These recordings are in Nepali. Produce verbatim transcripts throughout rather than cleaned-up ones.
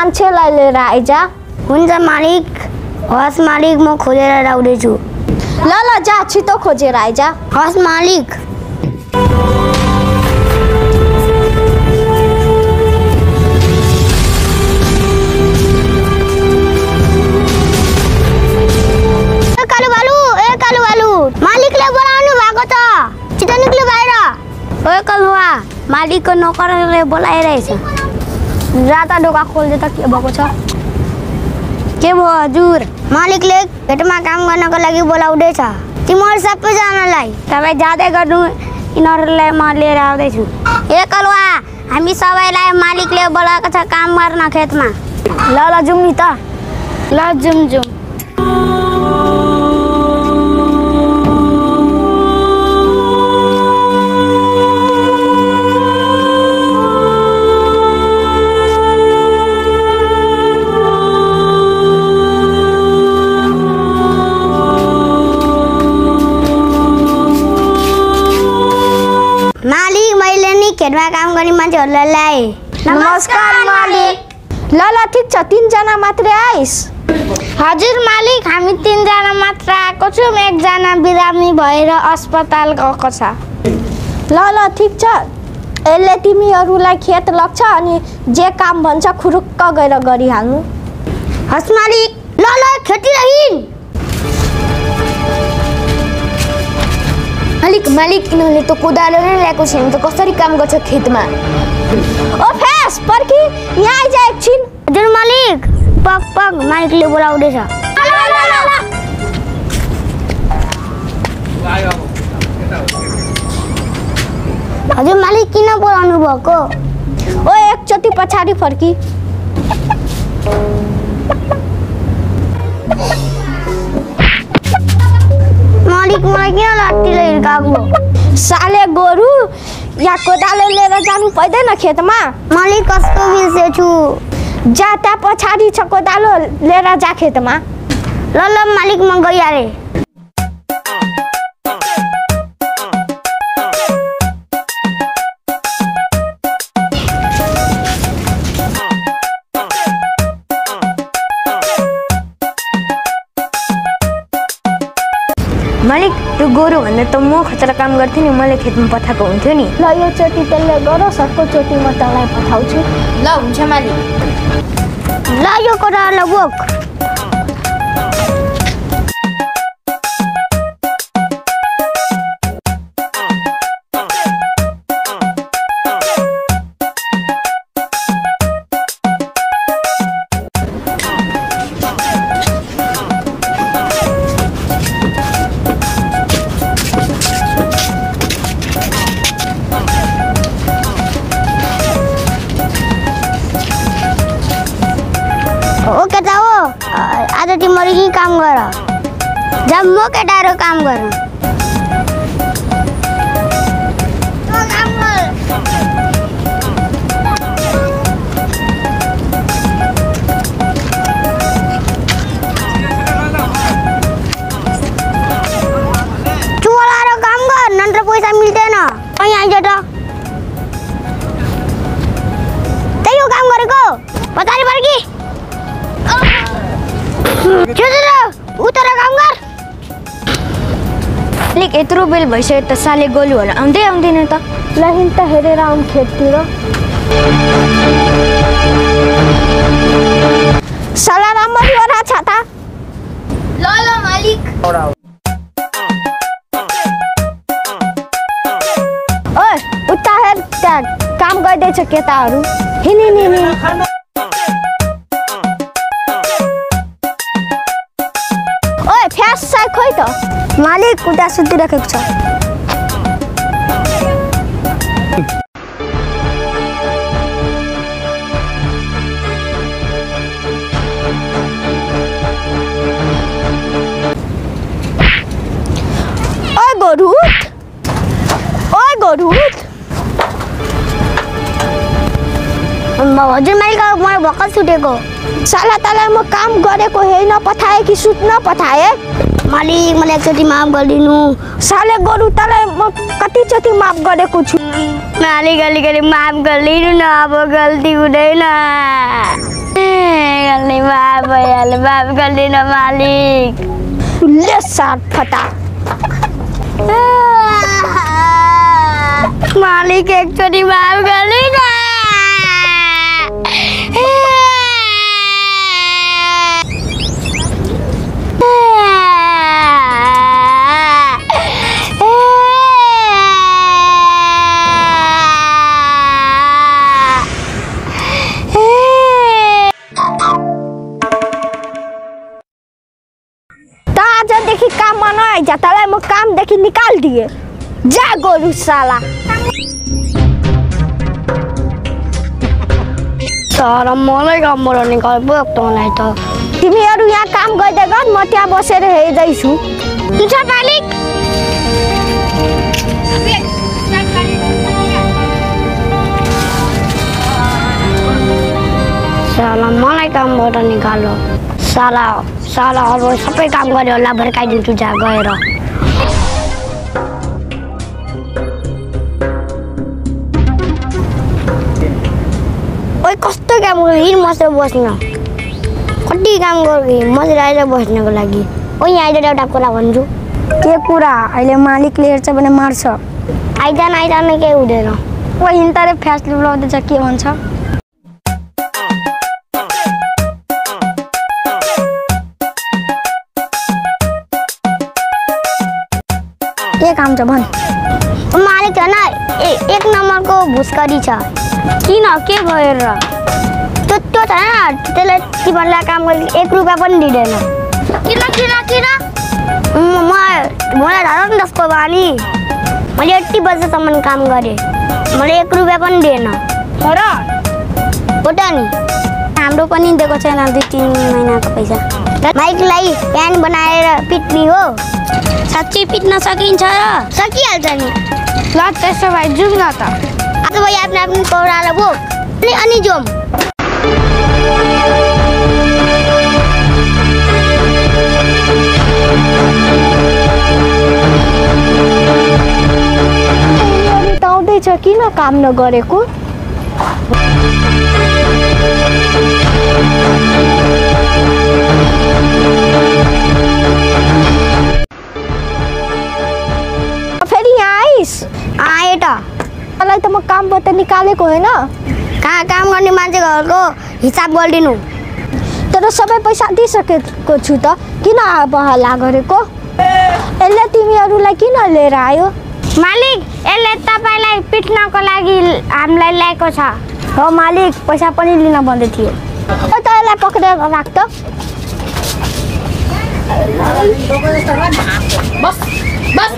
मान्छेलाई लिएर आइज। हुन्छ मालिक। हस् मालिक, म खोजेर ल्याउँदैछु। ल ल जा, छिटो खोजेर आइज। हस् मालिक। मालिकले बोलाउनु भएको छ, छिटो निक्ल्यो बाहिर। ओए कलुवा, मालिकको नोकरले बोलाइरहेछ। जाता ढोका खोल्दै त के भएको छ? के भयो हजुर? मालिकले भेटमा काम गर्नको लागि बोलाउँदैछ तिमीहरू सबैजनालाई। तपाईँ जाँदै गर्नु, यिनीहरूलाई म लिएर आउँदैछु। ए कलुवा, हामी सबैलाई मालिकले बोलाएको छ काम गर्न खेतमा। ल ल जाउँ नि त। ल जाउँ जाउँ। मालिक, मैले नि खेतमा काम गर्ने मान्छेहरूलाई ल्याएँ। नमस्कार मालिक। ल ल ठिक छ, तीनजना मात्रै आइस? हजुर मालिक, हामी तीनजना मात्र आएको छौँ। एकजना बिरामी भएर अस्पताल गएको छ। ल ल ठिक छ, यसले तिमीहरूलाई खेत लग्छ अनि जे काम भन्छ खुरुक्क गएर गरिहाल्नु। हस् मालिक। ल ल खेती रहिन्। मालिक मालिक यिनीहरूले त कोदालो नै ल्याएको छैन त कसरी काम गर्छ खेतमा? ओ फेस पर्खी, यहाँ आइज एकछिन। हजुर मालिक। पक पक, मालिकले बोलाउँदैछ। हजुर मालिक, किन बोलाउनु भएको? ओ एकचोटि पछाडि फर्की। मालिक, मलाई किन लात्तीले हिर्काएको? साले गोरु, या कोदालो लिएर जानु पर्दैन खेतमा? मालिक कस्तो बिर्सेछु। जा, त्यहाँ पछाडि छ कोदालो, लिएर जा खेतमा। ल ल मालिक, म गइहालेँ। मालिक, त्यो गोरु भन्दा त म खतरा काम गर्थेँ नि, मैले खेतमा पठाएको हुन्थ्यो नि। ल यो चोटि त्यसले गरोस्, अर्को चोटि म तँलाई पठाउँछु। ल हुन्छ मालिक। ल यो कोदालो बोक। ओ केटा हो, आज तिमीहरू के काम गर? जब म केटाहरू काम गर। चुवालाएर काम गर, नत्र पैसा मिल्दैन। कहीँ आइज त। त्यही हो काम गरेको, पछाडि फर्की। उतर काम गर। मालिक, यत्रो बेल भइसक्यो त साले गोलुहरू आउँदै आउँदैन त। ल हिँड त, हेरेर आउँ खेततिर। साला राम्ररी ओरा छाता। ल ल मालिक। ओए उता हेर, त्यहाँ काम गर्दैछ केटाहरू। हिँड हिँड हिँड। फ्यास साइ खोइ त। मालिक उता सुतिराखेको छ। ओए गोरु, ओए गोरु। हजुर मालिक, मलाई भर्खर सुतेको। साला तँलाई म काम गरेको हेर्न पठाएँ कि सुत्न पठाएँ? मालिक, मलाई एकचोटि माफ गरिदिनु। साले गोरु, तँलाई म कतिचोटि माफ गरेको छु? मालिक अलिकति माफ गरिदिनु न, अब गल्ती हुँदैन। गल्ती माफ भइहाल्यो माफ गरिदिनु मालिक ले सात फटा मालिक एकचोटि माफ गरिदिनु देखी काम मना जाता है, मैं काम देखी निकाल दिए जा गोरु साला सारा मलाई कामबाट निकाल बोक तँलाई त तिमीहरू यहाँ काम गर्दै गर म त्यहाँ बसेर हेर्दै छु हुन्छ मालिक साला मलाई कामबाट निकाल्यो साला साला अब सबै काम गरे होला भर्काइदिन्छु जा गएर ओइ कस्तो काम गरी मसँग बस्न कति काम गरे मसँग आएर बस्नको लागि ओ यहाँ आइज एउटा कुरा भन्छु के कुरा अहिले मालिकले हेर्छ भने मार्छ आइजान आइजान केही हुँदैन ओ हिन्ताले फ्यासले बोलाउँदैछ के भन्छ के काम छ भन् मालिक छ न एक नम्बरको भुस्करी छ किन के भयो र त्यो त्यो छ न त्यसले तिमीहरूलाई काम गरी एक रुपियाँ पनि दिँदैन किन किन किन म मलाई धर नि जसको बानी मैले यति बजेसम्म काम गरेँ मैले एक रुपियाँ पनि दिएन र हो त नि हाम्रो पनि दिएको छैन दुई तिन महिनाको पैसा माइकलाई प्यान बनाएर पिट्ने हो साँच्चै पिट्न सकिन्छ र सकिहाल्छ नि ल त्यसो भए जाउँ न त आज भाइ आफ्नो आफ्नो पौरालो बोक अनि अनि जाउँ त आउँदैछ किन काम नगरेको फेरि यहाँ आइस आएँ त मलाई त म कामबाट निकालेको होइन कहाँ काम गर्ने मान्छेहरूको हिसाब गरिदिनु तर सबै पैसा दिइसकेको छु त किन हल्ला गरेको यसले तिमीहरूलाई किन लिएर आयो मालिक यसले तपाईँलाई पिट्नको लागि हामीलाई ल्याएको छ हो मालिक पैसा पनि लिन भन्दै थियो ओ त यसलाई पक्रेर राख त बस बस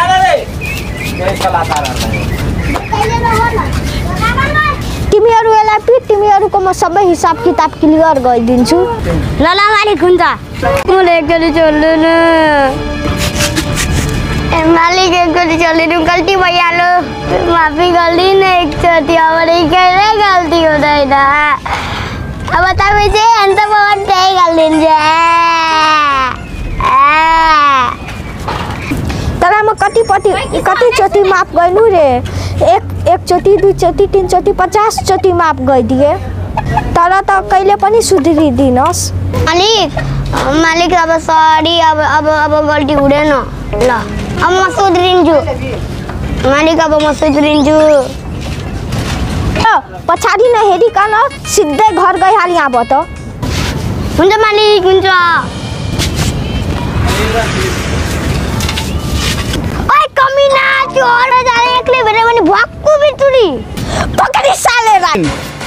तिमीहरू यसलाई पिट तिमीहरूको म सबै हिसाब किताब क्लियर गरिदिन्छु ल ल मालिक हुन्छ मलाई एकचोटि चल्दैन ए मालिक एकचोटि चलिदिनु गल्ती भइहाल्यो माफी गरिदिनु एकचोटि अब कहिले गल्ती हुँदैन अब तपाईँ चाहिँ अन्त म त्यही गरिदिन्छ तर म कतिपट्टि कतिचोटि माफ गर्नु रे एक एकचोटि दुईचोटि तिनचोटि पचास चोटि माफ गरिदिए तर त कहिले पनि सुध्रिदिनुहोस् मालिक मालिक अब सरी अब अब अब गल्ती हुँदैन ल अब म सुध्रिन्छु मालिक अब म सुध्रिन्छु पछाडि नहेरिकन सिधै घर गइहाल यहाँबाट हुन्छ मालिक हुन्छ ओइ कमिना चोर जाने एक्लै भेट्यो भने भक्कु बिटुरी पकडी साले राख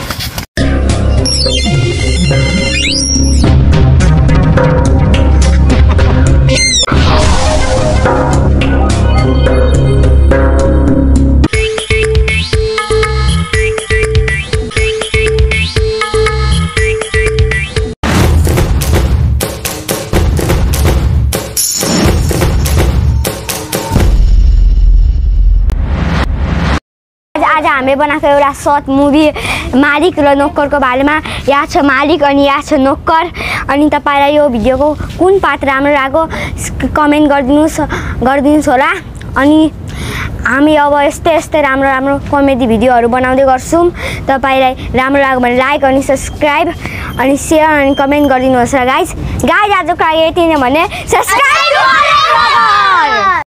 आज हामीले बनाएको एउटा सर्ट मुभी मालिक र नोकरको बारेमा यहाँ छ मालिक अनि यहाँ छ नोकर अनि तपाईँलाई यो भिडियोको कुन पार्ट राम्रो लाग्यो कमेन्ट गरिदिनुहोस् गरिदिनुहोस् होला अनि हामी अब यस्तै यस्तै राम्रो राम्रो कमेडी भिडियोहरू बनाउँदै गर्छौँ। तपाईँलाई राम्रो लाग्यो भने लाइक अनि सब्सक्राइब अनि सेयर अनि कमेन्ट गरिदिनुहोस् र गाइज गाइज आजको लागि यति नै भने सब्सक्राइब